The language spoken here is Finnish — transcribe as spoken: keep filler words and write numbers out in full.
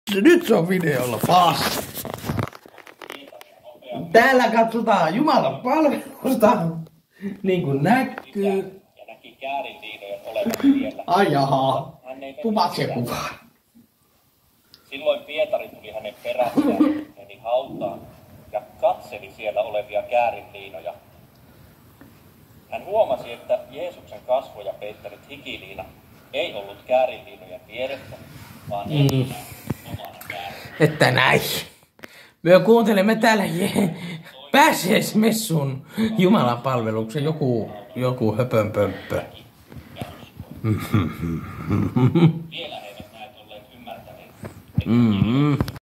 nyt se on videolla paas. Täällä katsotaan Jumalan palvelusta. Niin kuin näkyy. Ja näki käärinliinojen olevan siellä. Ai jaha. Kuvat se kuvaa. Silloin Pietari tuli hänen perässään, meni hautaan ja katseli siellä olevia käärinliinoja. Hän huomasi, että Jeesuksen kasvoja peittänyt hikiliina ei ollut käärinliinojen vieressä, vaan mm. omana käärin. Että näin. Me kuuntelemme täällä je- pääsiäismessun Jumalan palveluksen joku, joku höpönpömppö. Vielä he eivät näet olleet ymmärtäneet, Mm-hmm.